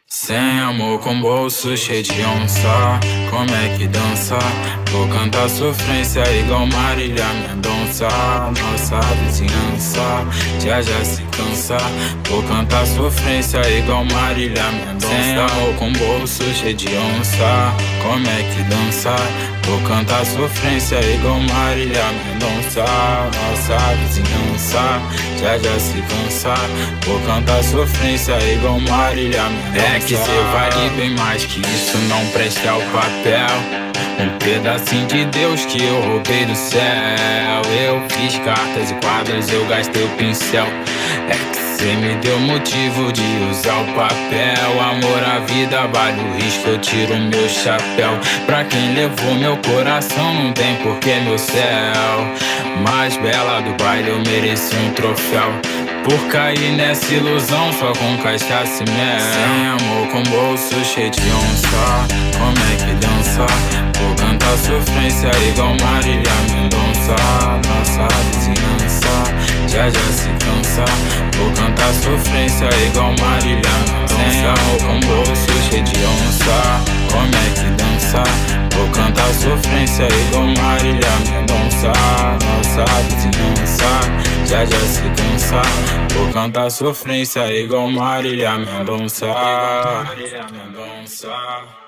Sem amor com bolso cheio de onça, como é que dança? Vou cantar sofrência igual Marília Mendonça. Nossa vizinhança já se cansa. Vou cantar sofrência igual Marília Mendonça. Sem amor com bolso cheio de onça, como é que dança? Vou cantar sofrência igual Marília Mendonça. Nossa vizinhança já se cansa. Vou cantar sofrência igual Marília Mendonça. É que cê vale bem mais que isso, não preste ao papel. Um pedacinho de Deus que eu roubei do céu. Eu fiz cartas e quadros, eu gastei o pincel. É que cê me deu motivo de usar o papel. Amor à vida, vale o risco, eu tiro meu chapéu. Pra quem levou meu coração, não tem porquê meu céu. Mais bela do baile, eu mereci um troféu. Por cair nessa ilusão só com cachaça e mel. Sem amor com bolso cheio de onça, como é que dança? Vou cantar sofrência igual Marília Mendonça. Nossa vizinhança já se cansa. Vou cantar sofrência igual Marília Mendonça. Sem amor com bolso cheio de onça, como é que dança? Vou cantar sofrência igual Marília Mendonça. Nossa vizinhança já se cansa. Vou cantar sofrência igual Marília Mendonça.